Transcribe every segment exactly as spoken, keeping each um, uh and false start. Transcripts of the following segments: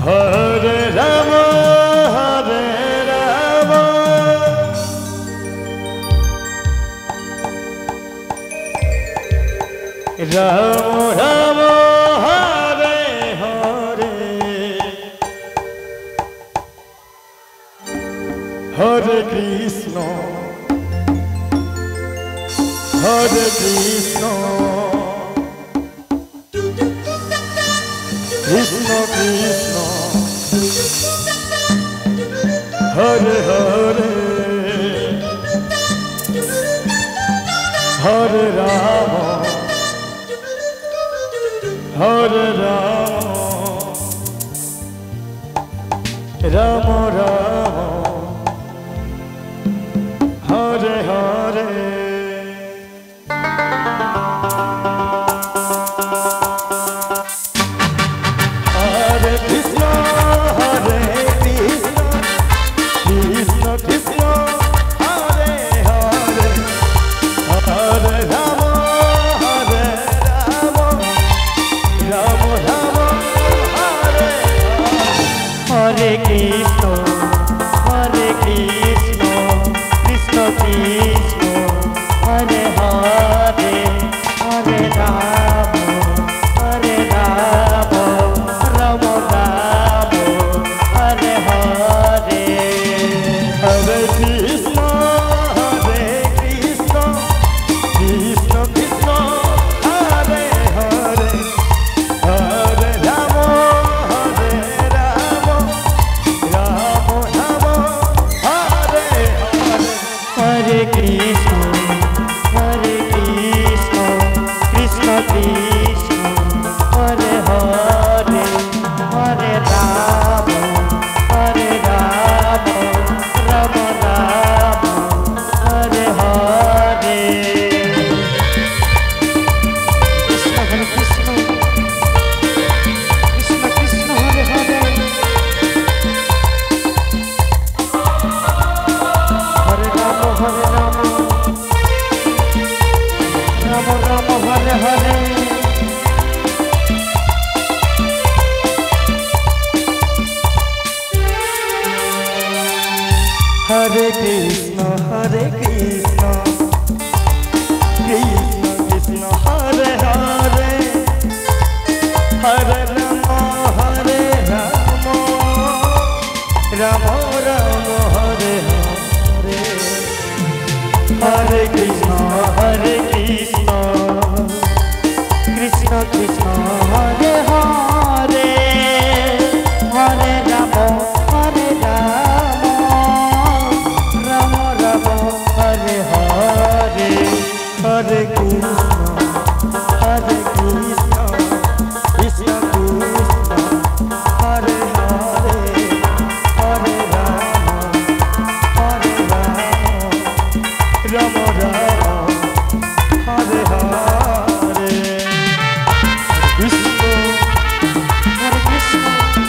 Hare Ram Hare Ram Ram Ram Hare Hare Hare Krishna Hare Krishna Krishna Krishna Hare Hare Hare Ram Hare Ram Ram Ram Hare Hare Hare Krishna Hare Krishna Krishna Krishna Hare Hare Hare Ram Hare Ram Ram Ram Hare Hare Hare Krishna Hare Krishna Krishna Krishna Hare Hare Hare Ram Hare Ram Hare Hare Hare Krishna Hare Krishna Krishna Krishna Hare Hare Hare Ram Hare Ram Ram Ram Hare Hare Krishna Hare Krishna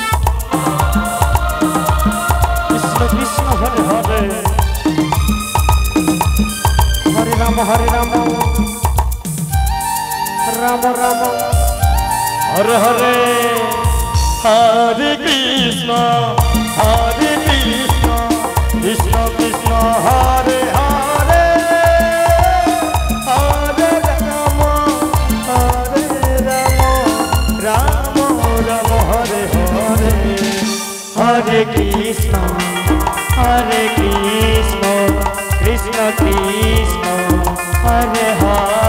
Krishna Krishna Hare Hare Hare Ram Hare Ram Ram Ram Hare Hare Hare Krishna Hare Krishna Krishna Krishna Hare Hare Hare Ram Hare Ram Ram Ram Hare Hare Hare Krishna Hare Krishna Krishna Krishna Hare Hare